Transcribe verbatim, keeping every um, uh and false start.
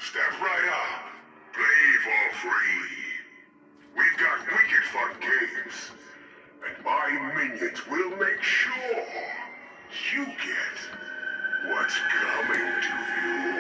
Step right up. Play for free. We've got wicked fun games. And my minions will make sure you get what's coming to you.